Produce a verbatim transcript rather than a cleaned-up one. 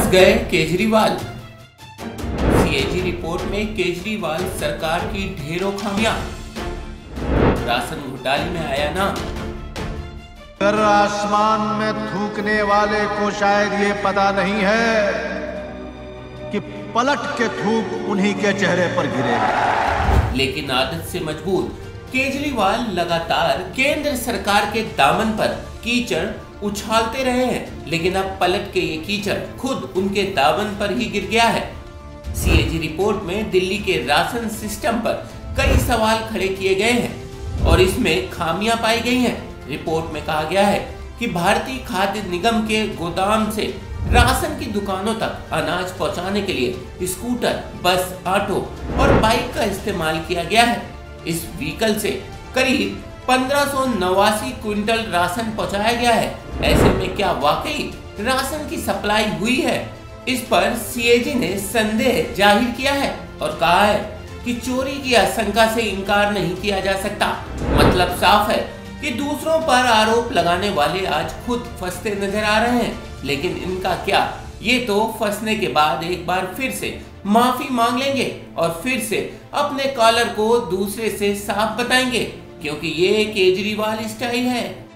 गए Kejriwal. CAG report में केजरीवाल सरकार की ढेरों खामियां। राशन घोटाले में आया ना। अगर आसमान में थूकने वाले को शायद ये पता नहीं है कि पलट के थूक उन्हीं के चेहरे पर गिरेगा। लेकिन आदत से मजबूर केजरीवाल लगातार केंद्र सरकार के दामन पर कीचड़ उछालते रहे हैं, लेकिन अब पलट के ये कीचड़ खुद उनके दामन पर ही गिर गया है। सीएजी रिपोर्ट में दिल्ली के राशन सिस्टम पर कई सवाल खड़े किए गए हैं और इसमें खामियां पाई गई हैं। रिपोर्ट में कहा गया है कि भारतीय खाद्य निगम के गोदाम से राशन की दुकानों तक अनाज पहुंचाने के लिए स्कूटर, बस, ऑटो और बाइक का इस्तेमाल किया गया है। इस व्हीकल से करीब पंद्रह सौ नवासी क्विंटल राशन पहुंचाया गया है। ऐसे में क्या वाकई राशन की सप्लाई हुई है? इस पर सीएजी ने संदेह जाहिर किया है और कहा है कि चोरी की आशंका से इनकार नहीं किया जा सकता। मतलब साफ है कि दूसरों पर आरोप लगाने वाले आज खुद फंसते नजर आ रहे हैं, लेकिन इनका क्या, ये तो फंसने के बाद एक बार फिर से माफी मांग लेंगे और फिर से अपने कॉलर को दूसरे से साफ बताएंगे, क्योंकि ये केजरीवाल स्टाइल है।